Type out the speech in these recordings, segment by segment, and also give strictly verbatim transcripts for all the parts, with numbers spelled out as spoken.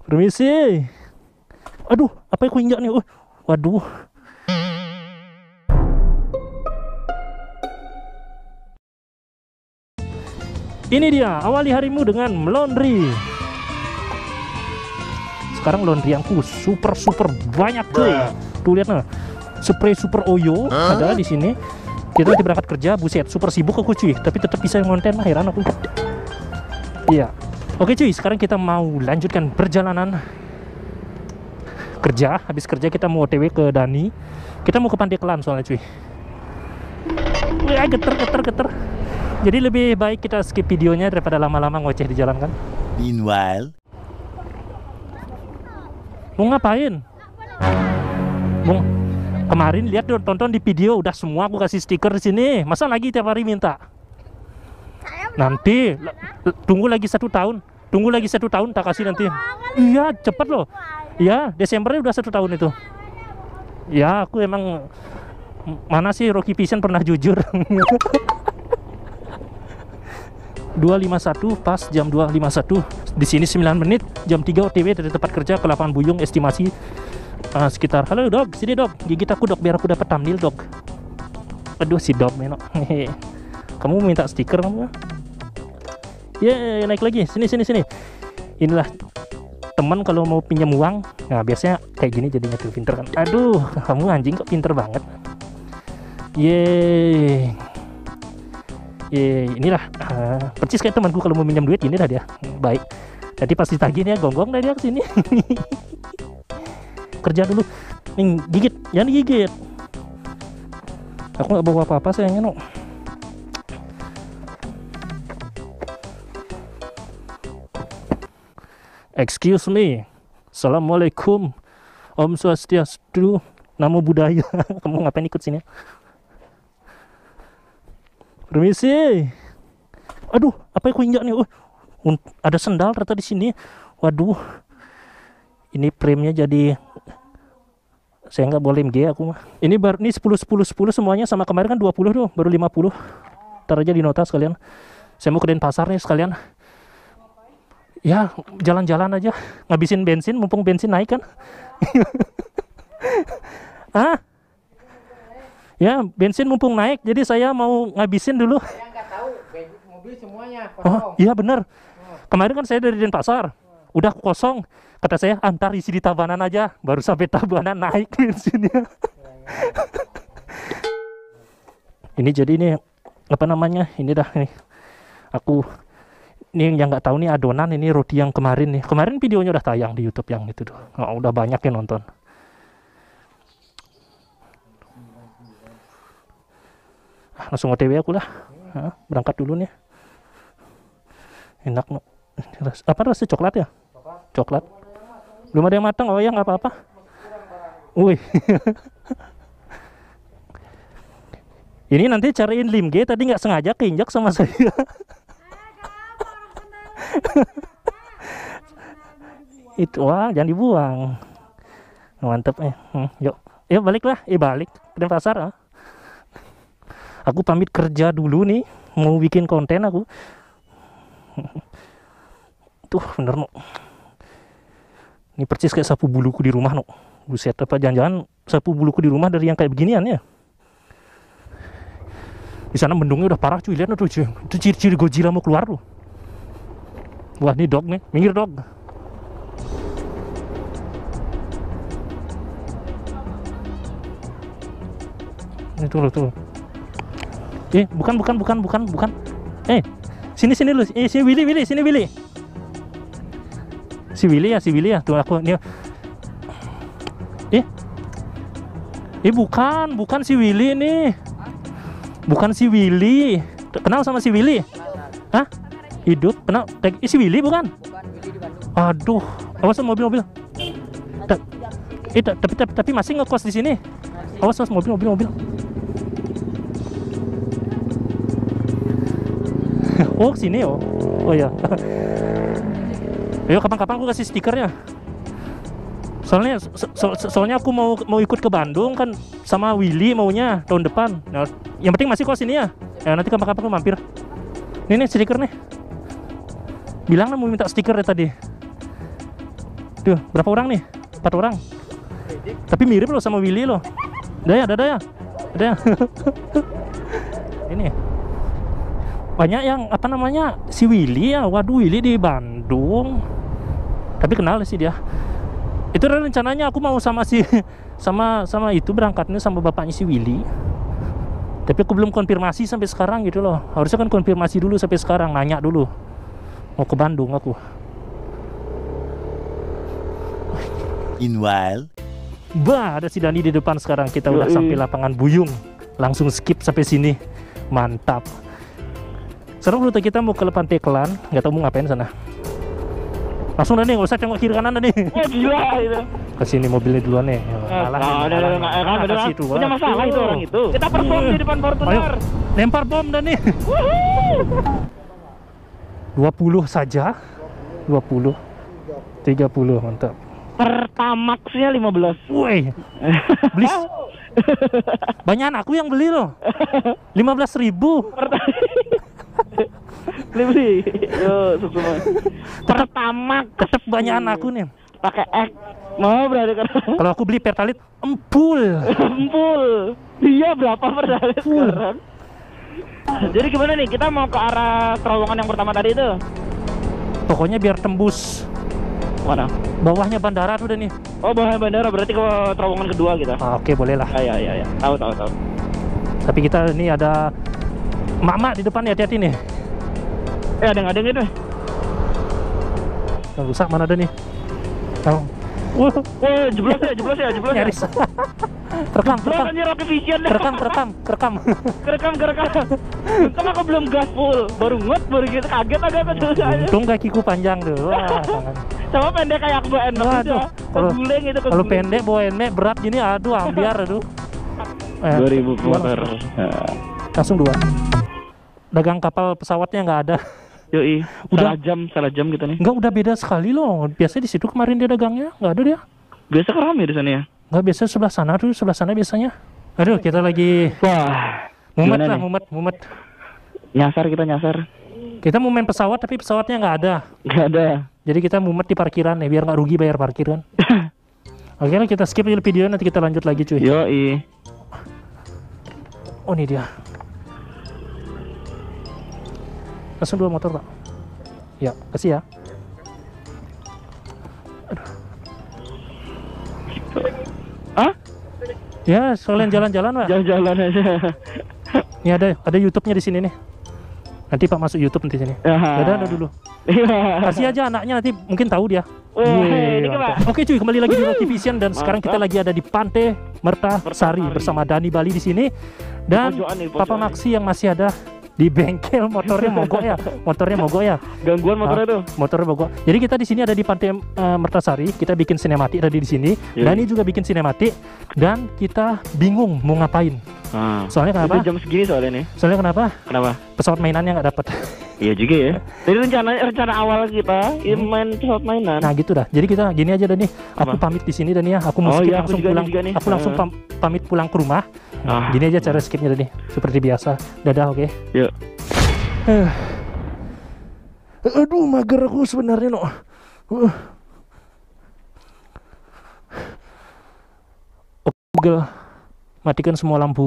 Permisi. Aduh, apa yang aku injak nih? Uh, waduh. Ini dia, awali harimu dengan melondri. Sekarang laundryanku super super banyak tuh. Tuh lihat nah. Spray super oyo huh? Ada di sini. Kita nanti berangkat kerja, buset, super sibuk aku cuy, tapi tetap bisa ngonten lah, heran aku. Iya. Oke cuy, sekarang kita mau lanjutkan perjalanan kerja. Habis kerja kita mau O T W ke Dani. Kita mau ke Pandeglang soalnya cuy. Ya geter geter geter. Jadi lebih baik kita skip videonya daripada lama-lama ngoceh di jalan kan. Meanwhile, mau ngapain? Mau kemarin lihat tonton di video udah semua aku kasih stiker di sini. Masa lagi tiap hari minta? Nanti tunggu lagi satu tahun. Tunggu lagi satu tahun tak kasih nanti. Iya cepet loh. Iya Desembernya udah satu tahun itu. Ya aku emang mana sih Rocky Vision pernah jujur. dua lima satu pas jam dua lima satu di sini sembilan menit, jam tiga O T W dari tempat kerja ke Lapangan Buyung, estimasi uh, sekitar. Halo dog, sini dog, gigit aku dog biar aku dapat thumbnail dog. Aduh si dog menok. Kamu minta stiker kamu? Ya yeah, naik lagi, sini sini sini. Inilah teman kalau mau pinjam uang, nah biasanya kayak gini jadinya tuh pinter kan. Aduh kamu anjing kok pinter banget. Yeay. Ya, inilah uh, persis kayak temanku kalau mau minjam duit, ini dah dia baik. Jadi pas ditagihnya gonggong dah dia kesini. Kerja dulu, nih gigit, jangan digigit. Aku nggak bawa apa-apa sayangnya no. Excuse me, assalamualaikum, Om Swastiastu, Namo Buddhaya. Kamu ngapain ikut sini? Permisi. Aduh, apa yang aku injak nih? Uh, ada sendal ternyata di sini. Waduh. Ini premnya jadi saya nggak boleh M G aku mah. Ini baru ini sepuluh sepuluh sepuluh semuanya, sama kemarin kan dua puluh tuh, baru lima puluh. Ntar aja di nota sekalian. Saya mau ke Denpasar nih sekalian. Ya, jalan-jalan aja, ngabisin bensin mumpung bensin naik kan. Hah? Ya, bensin mumpung naik, jadi saya mau ngabisin dulu. Saya nggak tahu, mobil semuanya kosong. Oh, iya bener. Kemarin kan saya dari Denpasar, udah kosong. Kata saya, antar isi di Tabanan aja. Baru sampai Tabanan naik bensinnya. Ini jadi ini apa namanya? Ini dah nih. Aku ini yang nggak tahu nih adonan ini roti yang kemarin nih. Kemarin videonya udah tayang di YouTube yang itu tuh. Oh, udah banyak yang nonton. Langsung O T W aku lah. Hah, berangkat dulu nih. Enak no. Apa rasa coklat ya? Coklat. Belum ada yang matang. Oh ya nggak apa-apa. Wih. Ini nanti cariin lim G, tadi nggak sengaja keinjak sama saya. Itu wah jangan dibuang. Mantep eh. Hmm, yuk. Yuk baliklah. Eh balik ke Denpasar. Ah. Aku pamit kerja dulu nih, mau bikin konten aku. Tuh bener no. Ini persis kayak sapu buluku di rumah no. Buset, apa jangan-jangan sapu buluku di rumah dari yang kayak beginian ya? Di sana mendungnya udah parah cuy, lihat tuh cuy. Itu ciri-ciri Godzilla mau keluar tuh. Wah ini dog nih, minggir dog. Ini tuh tuh. Eh, bukan, bukan, bukan, bukan, bukan. Eh, sini, sini lu. Eh, sini Willy, Willy, sini Willy. Si Willy ya, si Willy ya. Tuh aku nih. Eh, eh bukan, bukan si Willy nih. Bukan si Willy. Kenal sama si Willy? Hah? Hidup? Kenal? Eh, si Willy bukan? Bukan, Willy di Bandung. Aduh, awas mobil-mobil. Eh, tapi, tapi, tapi masih ngekos di sini. Awas, awas mobil-mobil, mobil. Oh sini oh, oh ya. Ayo kapan-kapan aku kasih stikernya. Soalnya so, so, soalnya aku mau mau ikut ke Bandung kan sama Willy maunya tahun depan. Nah, yang penting masih kos ini ya. Ya nanti kapan-kapan aku mampir. Ini nih stiker nih. Bilang lah mau minta stiker ya tadi. Tuh, berapa orang nih? Empat orang. Tapi mirip loh sama Willy loh. Ada ya, ada ya. Ada ya. Ini banyak yang apa namanya si Willy ya. Waduh, Willy di Bandung. Tapi kenal sih dia. Itu rencananya aku mau sama si sama sama itu berangkatnya sama bapaknya si Willy. Tapi aku belum konfirmasi sampai sekarang gitu loh. Harusnya kan konfirmasi dulu sampai sekarang, nanya dulu. Mau ke Bandung aku. Meanwhile, Bah, ada si Dani di depan sekarang. Kita udah Yoi. sampai lapangan Buyung. Langsung skip sampai sini. Mantap. Sekarang rute kita mau ke Pantai Kelan. Nggak tahu mau ngapain sana. Langsung Dani, nggak usah tengok kiri kanan Dani. Wah gila itu. Kesini mobilnya duluan nih. Nah, nah, ada ada nggak kan ada Kasih tuh, punya wah. masalah itu orang itu. Kita perform di depan Ayo, Fortuner. lempar bom Dani. dua puluh saja. dua puluh. tiga puluh, mantap. Pertamaxnya lima belas. Woi, beli banyak aku yang beli loh, lima belas ribu. Beli, yo semua. Pertamax. Tetap banyak aku nih. Pakai X. Mau berarti kan? Kalau aku beli Pertalite empul. Empul. Iya berapa pertalite Full. sekarang? Jadi gimana nih? Kita mau ke arah terowongan yang pertama tadi itu? Pokoknya biar tembus Mana? bawahnya bandara tuh udah nih. Oh, bawah bandara berarti ke terowongan kedua kita. Ah, Oke, boleh lah. Ah, iya iya iya. Tahu tahu tahu. Tapi kita ini ada mak-mak di depan, hati-hati nih. Eh ada nggak ada gitu? Yang rusak mana ada nih? Oh. Wah, Wah, jeblos ya, jeblos ya, jeblos ya. nyaris. Rekam, Bro, rekam, kan Rocky Vision deh. rekam, rekam, rekam. Kerekam, kerekam. Untung aku belum gas full, baru ngot, baru gitu kaget agak kecil aja. Untung kakiku panjang tuh. Wah, tangan. Sama pendek kayak aku bawa enak Waduh, udah. kalau- Keguling itu Kalau keguling. pendek bawa enek berat gini, aduh ambiar aduh. Eh, dua ribu dua motor. langsung, langsung dua. Dagang kapal pesawatnya nggak ada. Yoi, Udah. salah jam, salah jam gitu nih. Nggak, udah beda sekali loh. Biasanya di situ kemarin dia dagangnya nggak ada dia. Biasa kan rame di sana ya. Nggak, biasa sebelah sana tuh, sebelah sana biasanya. Aduh, kita lagi Wah, mumet gimana lah, nih? mumet, mumet. Nyasar kita nyasar. Kita mau main pesawat tapi pesawatnya nggak ada. Gak ada. Jadi kita mumet di parkiran ya, biar nggak rugi bayar parkir kan. Oke lah, kita skip dulu video, nanti kita lanjut lagi cuy. Yoi. Oh ini dia. Langsung dua motor pak. Ya, kasih ya. Hah? Ya, sekalian jalan-jalan pak. Jalan-jalan aja. Ini ada ada YouTube-nya di sini nih. Nanti Pak masuk YouTube nanti sini. Ya. Ya udah, udah dulu. Kasih aja anaknya, nanti mungkin tahu dia. Wah, Yeay, ini ke, mantap. Oke cuy, kembali lagi di Rocky Vision dan sekarang kita Mantap. lagi ada di Pantai Mertasari Mertasari. bersama Dani Bali di sini dan Pojokan nih, Papa pojokan Maxi yang masih ada di bengkel, motornya mogok ya. Motornya mogok ya. Gangguan motornya tuh. Motornya mogok. Jadi kita di sini ada di Pantai eh, Mertasari, kita bikin sinematik tadi di sini. Iya. Dani juga bikin sinematik dan kita bingung mau ngapain. Nah, Soalnya kenapa? itu jam segini soalnya nih. Soalnya kenapa? Kenapa? Pesawat mainannya nggak dapat. Iya juga ya. Jadi rencana rencana awal kita ya main pesawat mainan. Nah gitu dah. Jadi kita gini aja Dani. Aku Apa? pamit di sini Dani ya. Aku mau Oh skip iya, aku langsung juga nih, pulang. juga nih. Aku langsung Eh. pam- pamit pulang ke rumah. Ah. Gini aja cara skipnya Dani. Seperti biasa. Dadah, oke. Yuk. Eh. Aduh, mager aku sebenarnya no. Uh. Oke, Google, matikan semua lampu.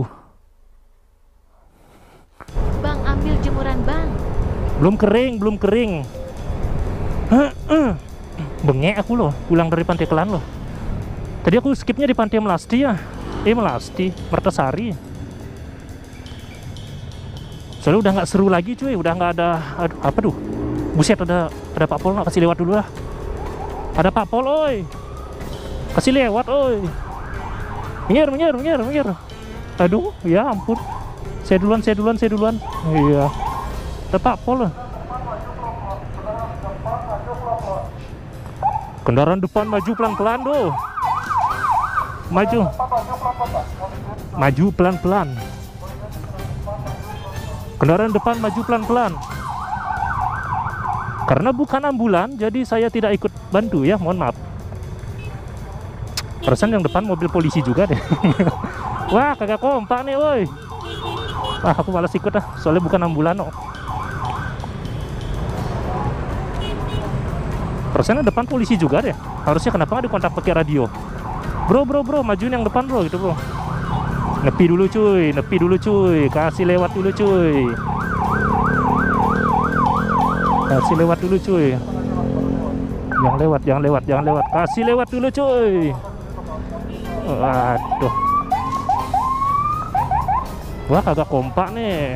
Bang, ambil jemuran bang. Belum kering, belum kering. Hah, eh. Bengek aku loh, pulang dari Pantai Kelan loh. Tadi aku skipnya di Pantai Melasti ya. Eh Melasti, Mertasari. Soalnya udah nggak seru lagi cuy, udah nggak ada. Aduh, apa tuh? Buset, ada ada Pak Pol, nggak kasih lewat dulu lah. Ada Pak Pol, oi. Kasih lewat, oi. Minggir, minggir, minggir, minggir. Aduh, ya ampun. Saya duluan, saya duluan, saya duluan. Iya. Ada Pak Pol. Kendaraan depan maju pelan-pelan doh. Maju. Maju pelan-pelan. Kendaraan depan maju pelan-pelan. Karena bukan ambulan, jadi saya tidak ikut bantu ya, mohon maaf. Perasaan yang depan mobil polisi juga deh. Wah, kagak kompak nih, woi. Ah, aku malas ikut ah, soalnya bukan ambulan kok. Perasaan depan polisi juga deh. Harusnya kenapa nggak dikontak pakai radio? Bro, bro, bro, majuin yang depan bro, gitu bro. Nepi dulu cuy, nepi dulu cuy, kasih lewat dulu cuy. Kasih lewat dulu cuy. Jangan lewat, jangan lewat, jangan lewat. Kasih lewat dulu cuy. Waduh. Wah, kagak kompak nih.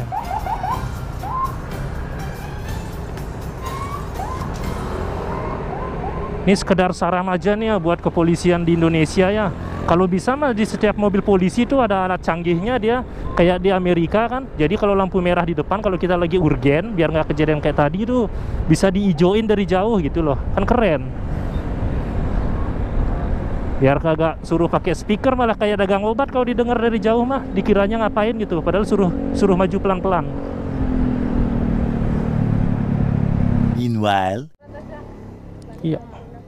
Ini sekedar saran aja nih ya buat kepolisian di Indonesia ya. Kalau bisa mah di setiap mobil polisi itu ada alat canggihnya dia, kayak di Amerika kan. Jadi kalau lampu merah di depan, kalau kita lagi urgen, biar nggak kejadian kayak tadi tuh, bisa diijoin dari jauh gitu loh. Kan keren. Biar kagak suruh pakai speaker, malah kayak dagang obat kalau didengar dari jauh mah, dikiranya ngapain gitu. Padahal suruh suruh maju pelan-pelan. Meanwhile, iya.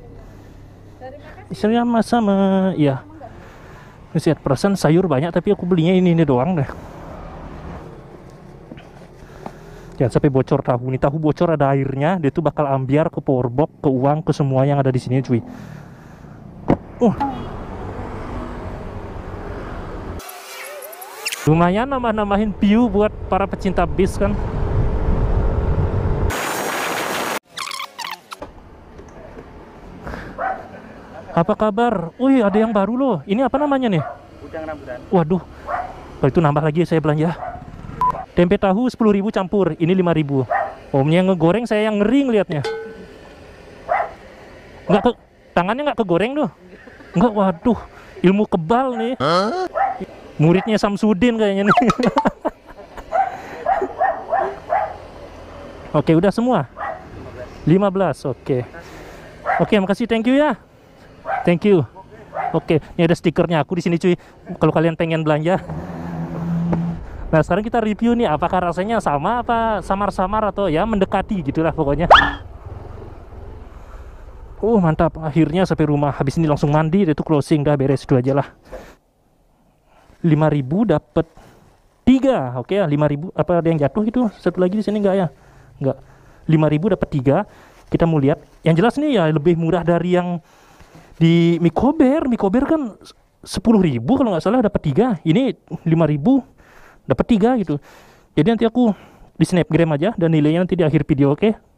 Sama-sama, ya. Lihat perasaan sayur banyak, tapi aku belinya ini ini doang deh. Jangan sampai bocor tahu. Nih tahu bocor ada airnya, dia tuh bakal ambiar ke powerbox, ke uang, ke semua yang ada di sini, cuy. Uh. Lumayan nambah-nambahin view buat para pecinta bis kan. Apa kabar? Wih, ada yang baru loh. Ini apa namanya nih? Udang rambutan. Waduh. Kalau itu nambah lagi saya belanja. Tempe tahu sepuluh ribu campur. Ini lima ribu. Omnya ngegoreng, saya yang ngeri ngeliatnya. Nggak ke tangannya nggak kegoreng tuh. Nggak, waduh. Ilmu kebal nih. Muridnya Samsudin kayaknya nih. Oke, udah semua. lima belas. Oke. Oke, makasih, thank you ya. Thank you. Oke, ini ada stikernya aku di sini cuy. Kalau kalian pengen belanja. Nah, sekarang kita review nih, apakah rasanya sama apa samar-samar atau ya mendekati gitulah pokoknya. Oh, mantap. Akhirnya sampai rumah. Habis ini langsung mandi, itu closing, dah beres itu aja lah. lima ribu dapat tiga. Oke ya, lima ribu. Apa ada yang jatuh gitu? Satu lagi di sini enggak ya? Enggak. lima ribu dapat tiga. Kita mau lihat. Yang jelas nih ya lebih murah dari yang di Mikober. Mikober kan sepuluh ribu kalau nggak salah dapat tiga. Ini lima ribu dapat tiga gitu. Jadi nanti aku di snapgram aja dan nilainya nanti di akhir video, oke?